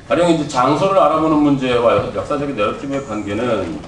가령 이제 장소를 알아보는 문제와 역사적인 내러티브의 관계는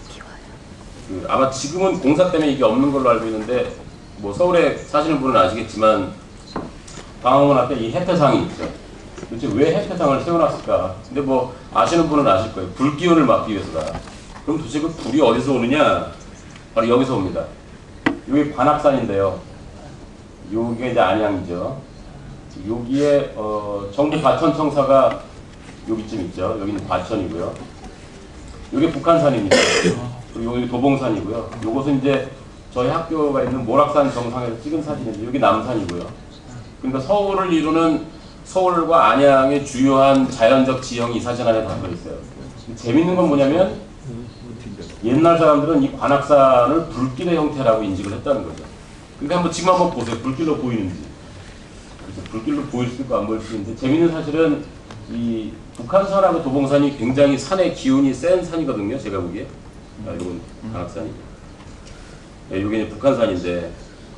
아마 지금은 공사 때문에 이게 없는 걸로 알고 있는데 뭐 서울에 사시는 분은 아시겠지만 광화문 앞에 이 해태상이 있죠. 도대체 왜 해태상을 세워놨을까? 근데 뭐 아시는 분은 아실 거예요. 불기운을 막기 위해서다. 그럼 도대체 그 불이 어디서 오느냐? 바로 여기서 옵니다. 여기 관악산인데요. 여기가 이제 안양이죠. 여기에 정부 과천청사가 여기쯤 있죠. 여기는 과천이고요. 여기 북한산입니다. 그리고 여기 도봉산이고요. 요것은 이제 저희 학교가 있는 모락산 정상에서 찍은 사진인데 여기 남산이고요. 그러니까 서울을 이루는 서울과 안양의 주요한 자연적 지형이 이 사진 안에 담겨 있어요. 재밌는 건 뭐냐면 옛날 사람들은 이 관악산을 불길의 형태라고 인식을 했다는 거죠. 그러니까 지금 한번 보세요. 불길로 보이는지. 그래서 불길로 보일 수 있고 안 보일 수 있는데 재밌는 사실은 이 북한산하고 도봉산이 굉장히 산의 기운이 센 산이거든요. 제가 보기에. 이건 관악산이. 네, 이게 이제 북한산인데.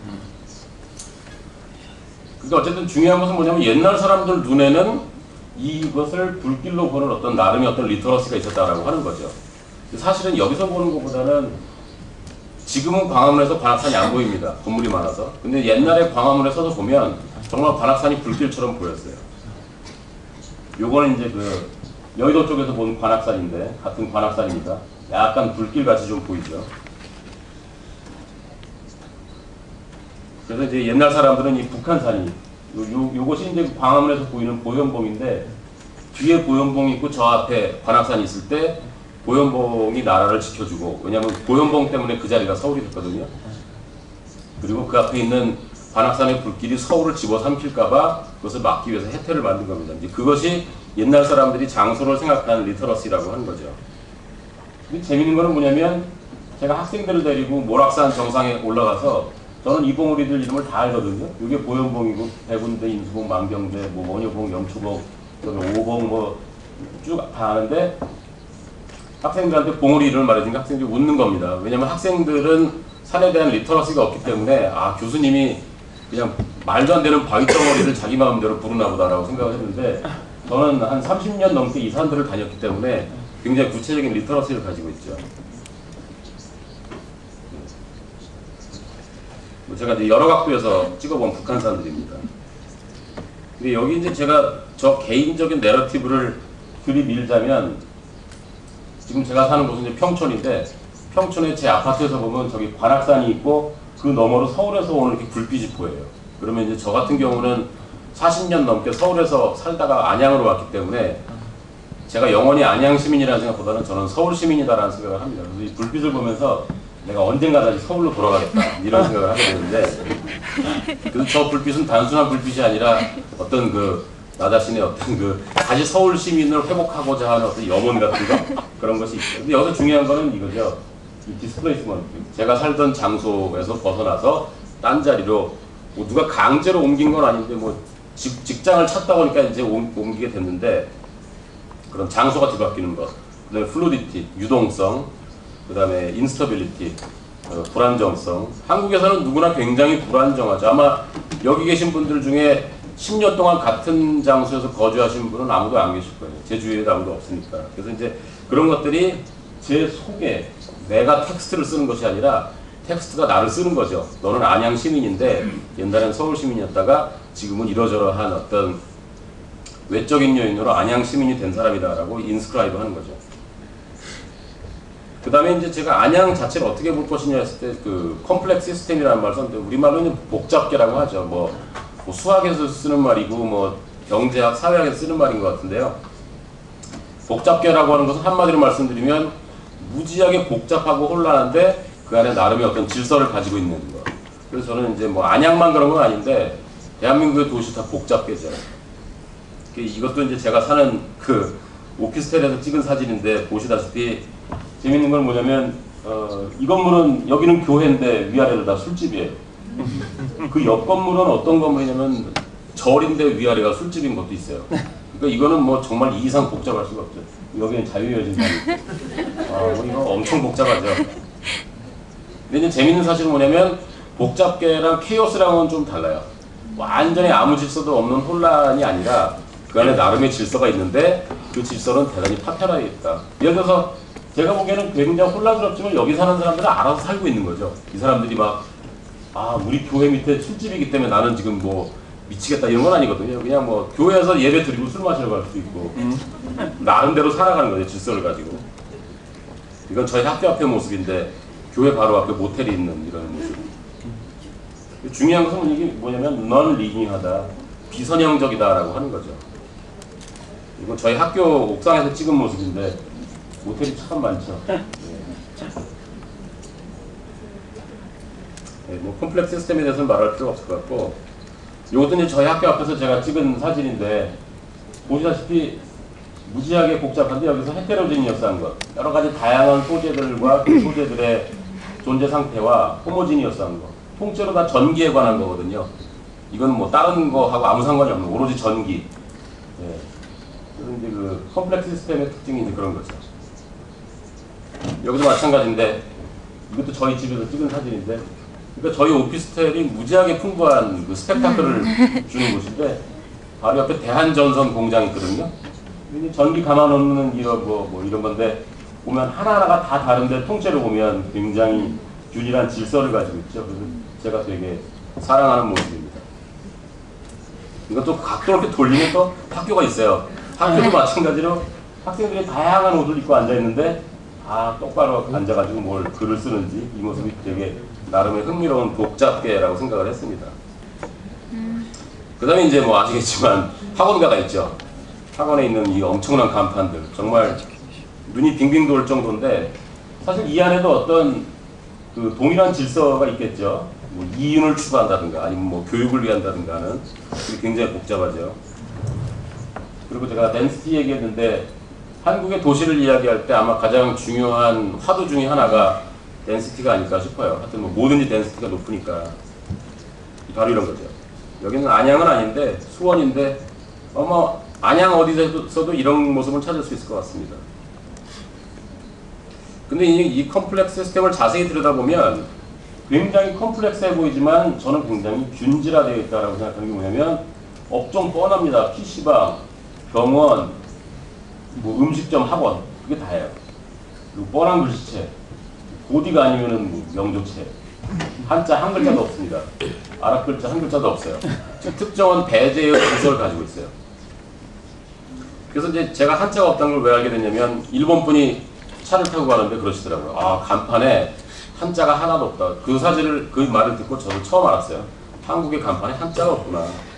그러니까 어쨌든 중요한 것은 뭐냐면 옛날 사람들 눈에는 이것을 불길로 보는 어떤 나름의 어떤 리터러시가 있었다라고 하는 거죠. 사실은 여기서 보는 것보다는 지금은 광화문에서 관악산이 안 보입니다. 건물이 많아서. 근데 옛날에 광화문에 서서 보면 정말 관악산이 불길처럼 보였어요. 요거는 이제 그 여의도 쪽에서 본 관악산인데 같은 관악산입니다. 약간 불길같이 좀 보이죠. 그래서 이제 옛날 사람들은 이 북한산이 요것이 이제 광화문에서 보이는 보현봉인데 뒤에 보현봉이 있고 저 앞에 관악산이 있을 때 보현봉이 나라를 지켜주고 왜냐하면 보현봉 때문에 그 자리가 서울이 됐거든요. 그리고 그 앞에 있는 관악산의 불길이 서울을 집어삼킬까봐 그것을 막기 위해서 해태를 만든 겁니다. 이제 그것이 옛날 사람들이 장소를 생각하는 리터러시라고 하는 거죠. 근데 재밌는 거는 뭐냐면 제가 학생들을 데리고 모락산 정상에 올라가서 저는 이 봉우리들 이름을 다 알거든요. 이게 보현봉이고 백운대, 인수봉, 만병대, 뭐 원효봉, 영초봉, 오봉 뭐 쭉 다 아는데 학생들한테 봉우리 이름을 말해주니까 학생들이 웃는 겁니다. 왜냐면 학생들은 산에 대한 리터러시가 없기 때문에 아 교수님이 그냥 말도 안 되는 바위덩어리를 자기 마음대로 부르나 보다라고 생각을 했는데 저는 한 30년 넘게 이 산들을 다녔기 때문에 굉장히 구체적인 리터러시를 가지고 있죠. 제가 이제 여러 각도에서 찍어본 북한산들입니다. 근데 여기 이제 제가 저 개인적인 내러티브를 들이밀자면 지금 제가 사는 곳은 이제 평촌인데 평촌에 제 아파트에서 보면 저기 관악산이 있고 그 너머로 서울에서 오는 이렇게 불빛이 보여요. 그러면 이제 저 같은 경우는 40년 넘게 서울에서 살다가 안양으로 왔기 때문에 제가 영원히 안양 시민이라는 생각보다는 저는 서울 시민이다라는 생각을 합니다. 그래서 이 불빛을 보면서 내가 언젠가 다시 서울로 돌아가겠다 이런 생각을 하게 되는데 그래서 저 불빛은 단순한 불빛이 아니라 어떤 나 자신의 어떤 다시 서울 시민을 회복하고자 하는 어떤 염원 같은 거 그런 것이 있죠. 근데 여기서 중요한 거는 이거죠. 이 디스플레이스먼트. 제가 살던 장소에서 벗어나서 딴 자리로 뭐 누가 강제로 옮긴 건 아닌데 뭐 직장을 찾다 보니까 이제 옮기게 됐는데 그런 장소가 뒤바뀌는 것, 그다음에 플루디티, 유동성, 그다음에 인스터빌리티, 불안정성. 한국에서는 누구나 굉장히 불안정하죠. 아마 여기 계신 분들 중에 10년 동안 같은 장소에서 거주하신 분은 아무도 안 계실 거예요. 제 주위에도 아무도 없으니까. 그래서 이제 그런 것들이 제 속에 내가 텍스트를 쓰는 것이 아니라 텍스트가 나를 쓰는 거죠. 너는 안양 시민인데 옛날엔 서울 시민이었다가 지금은 이러저러한 어떤 외적인 요인으로 안양 시민이 된 사람이다라고 인스크라이브 하는 거죠. 그 다음에 이제 제가 안양 자체를 어떻게 볼 것이냐 했을 때 그 컴플렉스 시스템이라는 말을 썼는데 우리말로는 복잡계라고 하죠. 뭐 수학에서 쓰는 말이고 뭐 경제학, 사회학에서 쓰는 말인 것 같은데요. 복잡계라고 하는 것은 한마디로 말씀드리면 무지하게 복잡하고 혼란한데 그 안에 나름의 어떤 질서를 가지고 있는 것. 그래서 저는 이제 뭐 안양만 그런 건 아닌데 대한민국의 도시 다 복잡계죠. 이것도 이제 제가 사는 오피스텔에서 찍은 사진인데 보시다시피 재밌는 건 뭐냐면 이 건물은 여기는 교회인데 위아래로 다 술집이에요. 그 옆 건물은 어떤 건물이냐면 절인데 위아래가 술집인 것도 있어요. 그러니까 이거는 뭐 정말 이 이상 복잡할 수가 없죠. 여기는 자유여신당이 있고 이거 엄청 복잡하죠. 근데 이제 재밌는 사실은 뭐냐면 복잡계랑 케오스랑은 좀 달라요. 완전히 아무 질서도 없는 혼란이 아니라 그 안에 나름의 질서가 있는데 그 질서는 대단히 파편화되어 있다. 예를 들어서 제가 보기에는 굉장히 혼란스럽지만 여기 사는 사람들은 알아서 살고 있는 거죠. 이 사람들이 막 우리 교회 밑에 술집이기 때문에 나는 지금 뭐 미치겠다 이런 건 아니거든요. 그냥 뭐 교회에서 예배 드리고 술 마시러 갈 수도 있고 나름대로 살아가는 거죠. 질서를 가지고. 이건 저희 학교 앞의 모습인데 교회 바로 앞에 모텔이 있는 이런 모습. 중요한 것은 이게 뭐냐면 넌 리닝하다, 비선형적이다라고 하는 거죠. 이건 저희 학교 옥상에서 찍은 모습인데 모텔이 참 많죠. 뭐 컴플렉스 시스템에 대해서는 말할 필요가 없을 것 같고, 이것도 이제 저희 학교 앞에서 제가 찍은 사진인데 보시다시피 무지하게 복잡한데 여기서 헤테로지니어스한 것, 여러 가지 다양한 소재들과 그 소재들의 존재 상태와 호모지니어스한 것, 통째로 다 전기에 관한 거거든요. 이건 뭐 다른 거하고 아무 상관이 없는 오로지 전기. 그래서 이제 그 컴플렉스 시스템의 특징이 이제 그런 거죠. 여기도 마찬가지인데 이것도 저희 집에서 찍은 사진인데, 그러니까 저희 오피스텔이 무지하게 풍부한 그 스펙타클을 주는 곳인데 바로 옆에 대한전선 공장이 있거든요. 전기 가만 없는 이런 뭐 이런 건데 보면 하나하나가 다 다른데 통째로 보면 굉장히 균일한 질서를 가지고 있죠. 그래서 제가 되게 사랑하는 모습입니다. 이것도 각도로 이렇게 돌리면 또 학교가 있어요. 학교도 마찬가지로 학생들이 다양한 옷을 입고 앉아 있는데 다 똑바로 앉아가지고 뭘 글을 쓰는지 이 모습이 되게 나름의 흥미로운 독잡계라고 생각을 했습니다. 그 다음에 이제 뭐 아시겠지만 학원가가 있죠. 학원에 있는 이 엄청난 간판들, 정말 눈이 빙빙 돌 정도인데 사실 이 안에도 어떤 그 동일한 질서가 있겠죠. 뭐 이윤을 추구한다든가 아니면 뭐 교육을 위한다든가 하는, 굉장히 복잡하죠. 그리고 제가 덴시티 얘기했는데 한국의 도시를 이야기할 때 아마 가장 중요한 화두 중에 하나가 덴시티가 아닐까 싶어요. 하여튼 뭐 뭐든지 덴시티가 높으니까 바로 이런 거죠. 여기는 안양은 아닌데 수원인데 아마 안양 어디서도 이런 모습을 찾을 수 있을 것 같습니다. 근데 이 컴플렉스 시스템을 자세히 들여다보면 굉장히 컴플렉스해 보이지만 저는 굉장히 균질화되어 있다고 생각하는 게 뭐냐면 업종 뻔합니다. PC방, 병원, 뭐 음식점, 학원, 그게 다예요. 그리고 뻔한 글씨체, 고디가 아니면은 뭐 명조체, 한자 한 글자도 없습니다. 아랍 글자 한 글자도 없어요. 특정한 배제의 질서를 가지고 있어요. 그래서 이제 제가 한자가 없다는 걸 왜 알게 됐냐면 일본 분이 차를 타고 가는데 그러시더라고요. 간판에 한자가 하나도 없다. 그 말을 듣고 저도 처음 알았어요. 한국의 간판에 한자가 없구나.